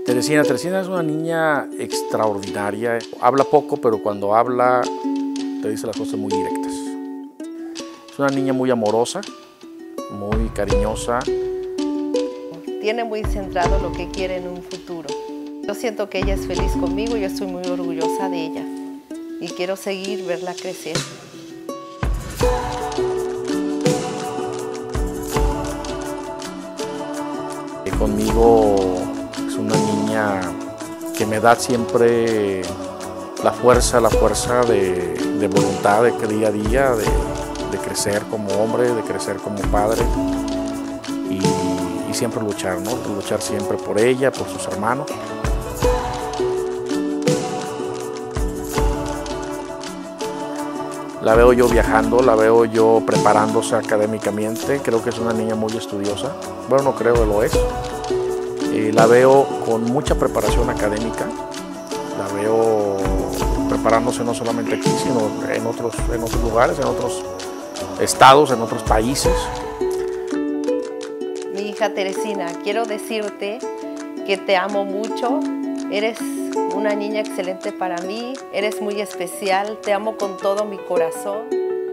Teresina es una niña extraordinaria. Habla poco, pero cuando habla te dice las cosas muy directas. Es una niña muy amorosa, muy cariñosa. Tiene muy centrado lo que quiere en un futuro. Yo siento que ella es feliz conmigo y yo estoy muy orgullosa de ella. Y quiero seguir verla crecer. Conmigo es una niña que me da siempre la fuerza de voluntad de que día a día, de crecer como hombre, de crecer como padre y siempre luchar, ¿no? Luchar siempre por ella, por sus hermanos. La veo yo viajando, la veo yo preparándose académicamente. Creo que es una niña muy estudiosa. Bueno, no creo que lo es. La veo con mucha preparación académica. La veo preparándose no solamente aquí, sino en otros lugares, en otros estados, en otros países. Mi hija Teresina, quiero decirte que te amo mucho. Eres una niña excelente para mí, eres muy especial, te amo con todo mi corazón.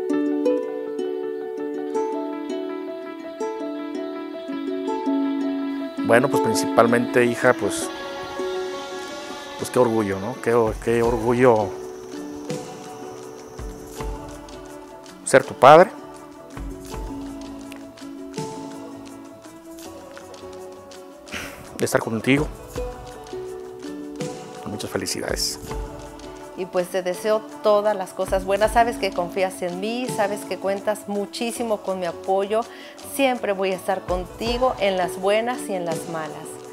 Bueno, pues principalmente, hija, pues qué orgullo, ¿no? Qué orgullo ser tu padre. De estar contigo. Muchas felicidades. Y pues te deseo todas las cosas buenas. Sabes que confías en mí, sabes que cuentas muchísimo con mi apoyo. Siempre voy a estar contigo en las buenas y en las malas.